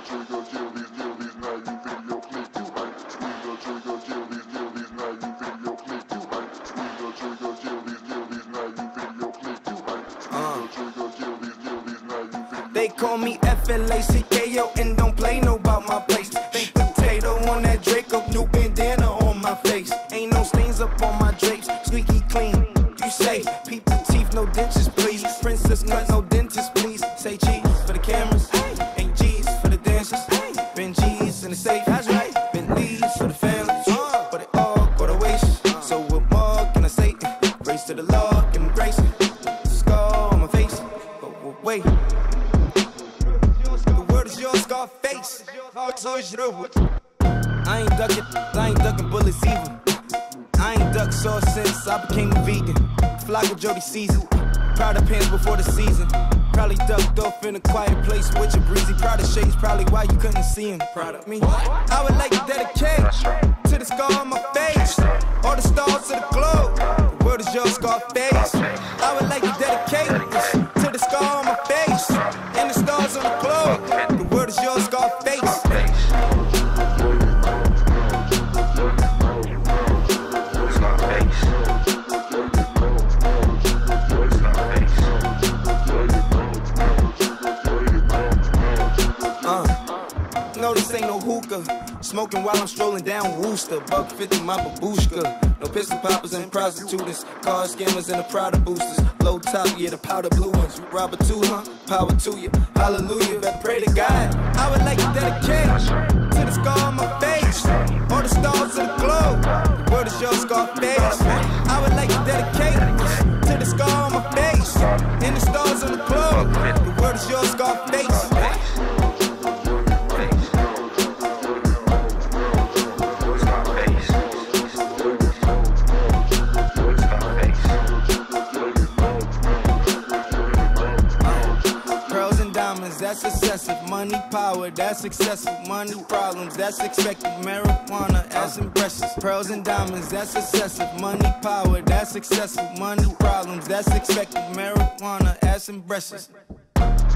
They call me FLACKO and don't play no about my place. Baked potato on that Draco, new bandana on my face. Ain't no stains up on my drapes, squeaky clean. You say, peep the teeth, no dentures, please. Princess cut, no dentist, please. Say cheese for the cameras, ain't G's for the dancers. Been G's in the safe, that's right. Been Lee's for the families, but it all go to waste. So what more can I say? Grace to the Lord, give him grace. Scar on my face, but wait. Face. I ain't ducking bullets either. I ain't ducked sauce since I became a vegan. Flocka Jody season. Proud of pants before the season. Probably ducked off in a quiet place with your breezy. Proud of shades, probably why you couldn't see him. Proud of me. I would like to dedicate to the scar on my face. All the stars to the globe. The world is your scar face. I would like to dedicate to the scar on my face and the stars on the globe. The world is your scar face. No, this ain't no hookah. Smoking while I'm strolling down Wooster. $1.50 my babushka. No pistol poppers and prostitutes. Car scammers and the Prada boosters. Low top, yeah, the powder blue ones. You rob a two, huh? Power to you. Hallelujah. Better pray to God. I would like to dedicate to the scar on my face. All the stars to the globe. The world is your scar face. I would like to dedicate to the scar on my face and the stars on the globe. The world is your scar face. That's excessive. Money, power, that's excessive. Money, problems, that's expected. Marijuana, that's impressive. Pearls and diamonds, that's excessive. Money, power, that's excessive. Money, problems, that's expected. Marijuana, that's impressive.